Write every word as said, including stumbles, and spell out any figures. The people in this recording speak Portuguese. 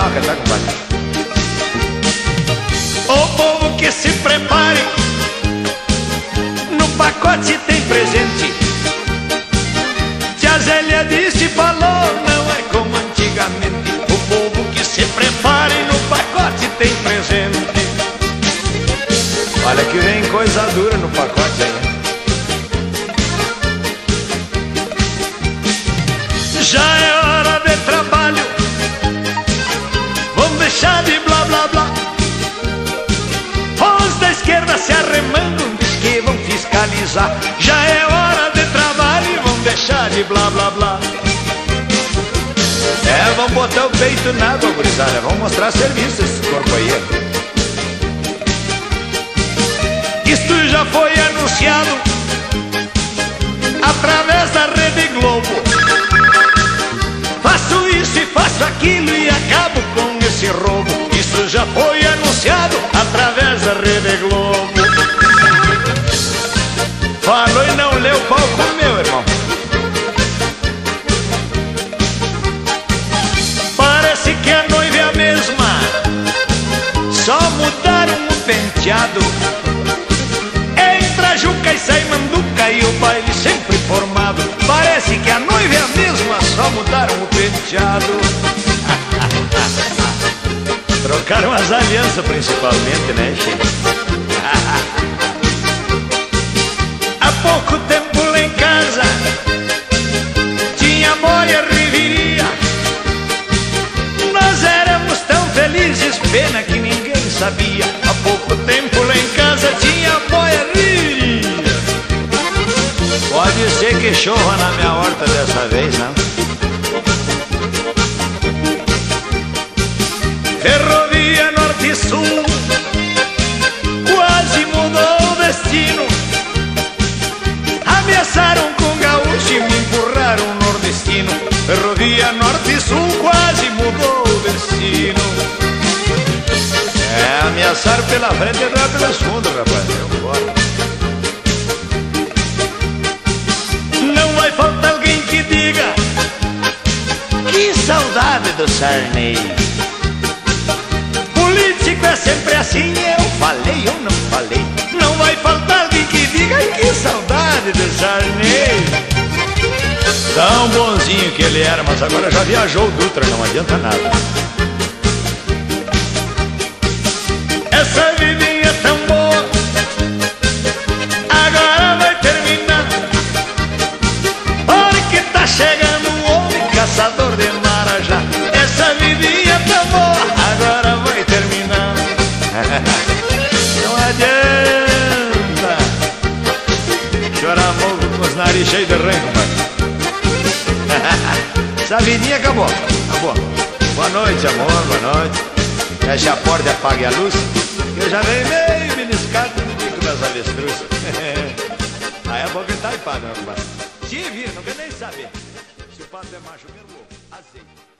uma cantar, compadre. O povo que se prepare, no pacote tem presente. Tia Zélia disse, falou, não é como antigamente. O povo que se prepare, no pacote tem presente. Olha que vem coisa dura no pacote aí. Já é hora de trabalho, vamos deixar de blá blá blá. Os da esquerda se arremangam, diz que vão fiscalizar. Já é hora de trabalho, vamos deixar de blá blá blá. É, vamos botar o peito na água, gurizada. Vamos mostrar serviço esse corpo aí. Isto já foi anunciado através da Rede Globo. Faço isso e faço aquilo e acabo com esse roubo. Isso já foi anunciado através da Rede Globo. Falou e não leu, o pau comeu, irmão. Parece que a noiva é a mesma, só mudaram o penteado. Entra Juca e sai Manduca e o baile sempre formado. Parece que a noiva é a mesma, só mudaram o penteado. Trocaram as alianças principalmente, né, gente? Há pouco tempo lá em casa tinha boia reviria. Nós éramos tão felizes, pena que ninguém sabia. Há pouco tempo lá em casa tinha boia reviria. Pode ser que chova na minha horta dessa vez, não? Ferrovia Norte e Sul quase mudou o destino. Ameaçaram com gaúcho e me empurraram nordestino. Ferrovia Norte e Sul quase mudou o destino. É, ameaçaram pela frente e não pelos fundos, rapaz. Bora. Não vai faltar alguém que diga: que saudade do Sarney. Político é sempre assim, eu falei ou não falei. Não vai faltar alguém que diga: que saudade do Sarney. Tão bonzinho que ele era, mas agora já viajou o Dutra, não adianta nada. Essa vidinha é tão boa, agora vai terminar. Porque tá chegando o homem caçador de Marajá. Essa vidinha é tão boa, agora vai terminar. Não adianta chorar mogo com os nariz cheios de ranho, pai. Essa vidinha acabou, acabou. Boa noite, amor, boa noite. Feche a porta e apague a luz. Eu já venho meio beliscado no bico das avestruz. Aí a boca tá taipado, meu compadre. Se vira, não quer nem saber. Se o pato é macho, meu louco, azeite.